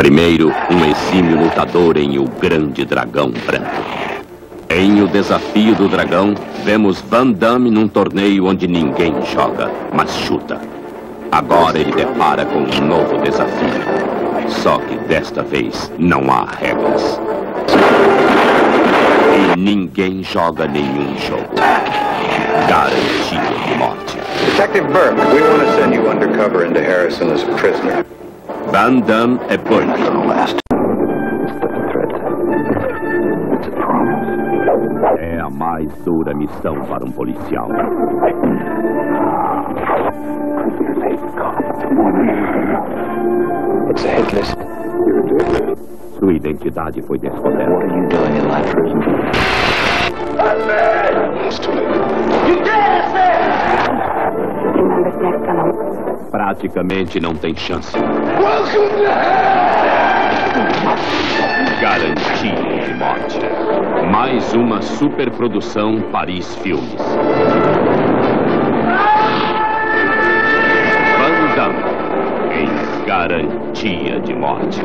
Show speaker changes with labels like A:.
A: Primeiro, um exímio lutador em O Grande Dragão Branco. Em O Desafio do Dragão, vemos Van Damme num torneio onde ninguém joga, mas chuta. Agora ele depara com um novo desafio. Só que desta vez não há regras. E ninguém joga nenhum jogo. Garantia de morte.
B: Detective Burke, we want to send you undercover into Harrison as a prisoner.
A: Van Damme é Burke. É a mais dura missão para um policial.
B: It's a hit list.
A: Sua identidade foi descoberta.
B: What are you doing in that prison?
A: Praticamente não tem chance. Garantia de morte. Mais uma superprodução Paris Filmes. Van Damme em Garantia de morte.